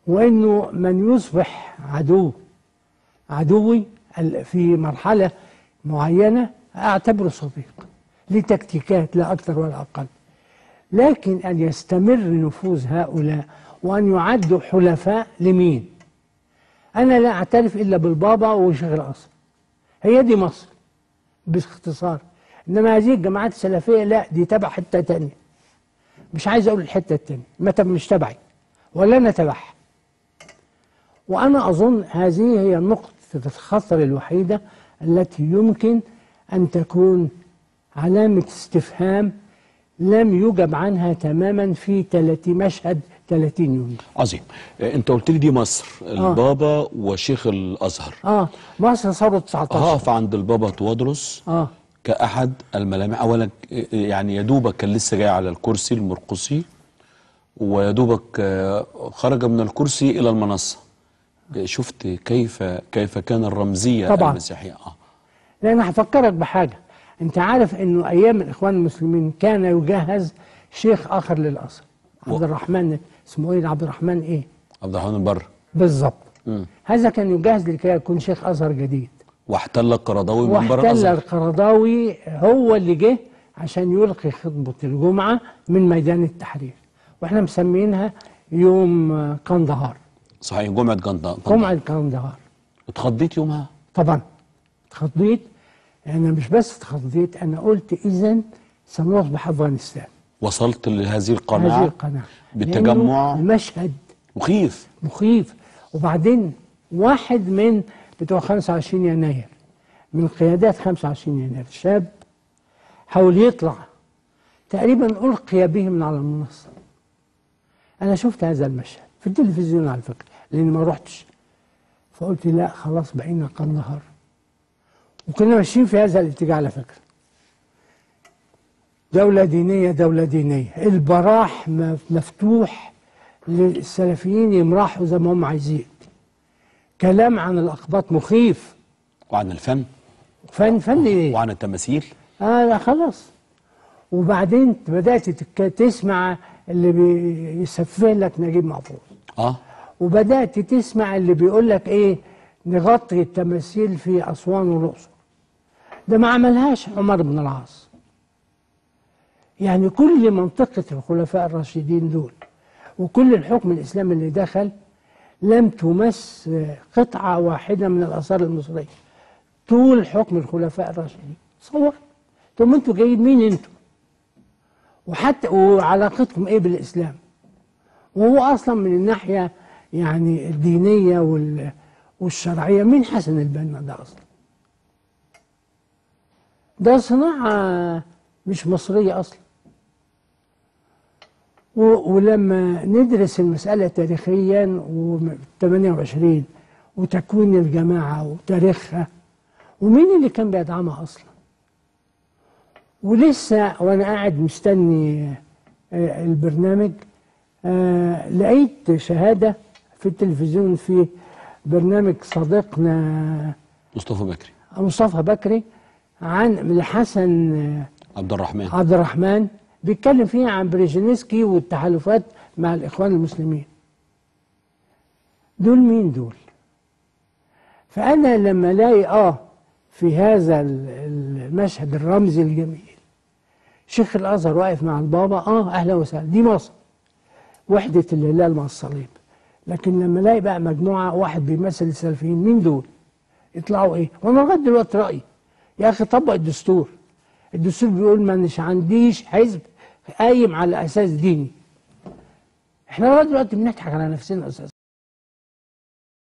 وانه من يصبح عدوي في مرحله معينه اعتبره صديق، ليه تكتيكات لا اكثر ولا اقل. لكن ان يستمر نفوذ هؤلاء وان يعدوا حلفاء لمين؟ انا لا اعترف الا بالبابا وشيخ الازهر. هي دي مصر باختصار. انما هذه الجماعات السلفيه لا، دي تبع حته تانيه. مش عايز اقول الحته التانيه، مش تبعي ولا انا تبعها. وانا اظن هذه هي نقطه الخطر الوحيده التي يمكن ان تكون علامه استفهام لم يجب عنها تماما في مشهد 30 يونيو. عظيم. انت قلت لي دي مصر، البابا وشيخ الازهر. مصر ثوره 19. هقف عند البابا توادرس كأحد الملامح. أولا يعني يا دوبك كان لسه جاي على الكرسي المرقصي، ويا دوبك خرج من الكرسي إلى المنصة. شفت كيف كان الرمزية طبعا المسيحية. لأن هفكرك بحاجة. أنت عارف إنه أيام الإخوان المسلمين كان يجهز شيخ آخر للأزهر، عبد الرحمن، اسمه إيه؟ عبد الرحمن إيه؟ عبد الرحمن البر. بالظبط. هذا كان يجهز لكي يكون شيخ أزهر جديد. واحتل القرضاوي منبر الازهر. واحتل القرضاوي هو اللي جه عشان يلقي خطبة الجمعة من ميدان التحرير، واحنا مسمينها يوم قندهار. صحيح، جمعة قندهار. جمعة قندهار. اتخضيت يومها؟ طبعا اتخضيت. انا مش بس اتخضيت، انا قلت اذا سنصبح افغانستان. وصلت لهذه القناعة؟ هذه القناعة بالتجمع. المشهد مخيف. وبعدين واحد من بتوع 25 يناير، من قيادات 25 يناير، شاب حاول يطلع، تقريبا ألقي به من على المنصة. أنا شفت هذا المشهد في التلفزيون على فكرة، لأني ما رحتش. فقلت لا خلاص بقينا قندهار. وكنا ماشيين في هذا الاتجاه على فكرة. دولة دينية، دولة دينية، البراح مفتوح للسلفيين يمرحوا زي ما هم عايزين. كلام عن الأقباط مخيف. وعن الفن. فن إيه؟ وعن التماثيل. لا خلاص. وبعدين بدأت تسمع اللي بيسفه لك نجيب محفوظ. وبدأت تسمع اللي بيقول لك إيه، نغطي التماثيل في أسوان والأقصر. ده ما عملهاش عمر بن العاص. يعني كل منطقة الخلفاء الراشدين دول وكل الحكم الإسلامي اللي دخل لم تمس قطعة واحدة من الآثار المصرية طول حكم الخلفاء الراشدين. تصور؟ طب انتوا جايين مين انتوا؟ وحتى وعلاقتكم ايه بالإسلام؟ وهو أصلا من الناحية يعني الدينية والشرعية مين حسن البنا ده أصلا؟ ده صناعة مش مصرية أصلا. ولما ندرس المسألة تاريخيا و28 وتكوين الجماعة وتاريخها ومين اللي كان بيدعمها أصلا، ولسه وأنا قاعد مستني البرنامج لقيت شهادة في التلفزيون في برنامج صديقنا مصطفى بكري عن لحسن عبد الرحمن بيتكلم فيها عن بريجينسكي والتحالفات مع الإخوان المسلمين. دول مين دول؟ فأنا لما الاقي في هذا المشهد الرمزي الجميل شيخ الأزهر واقف مع البابا، أهلا وسهلا، دي مصر، وحدة الهلال مع الصليب. لكن لما الاقي بقى مجموعة واحد بيمثل السلفيين، مين دول؟ يطلعوا إيه؟ وأنا لغاية دلوقتي رأيي يا أخي طبق الدستور. الدستور بيقول ما مش عنديش حزب قايم على أساس ديني. احنا لغاية دلوقتي بنضحك على نفسنا أساسا.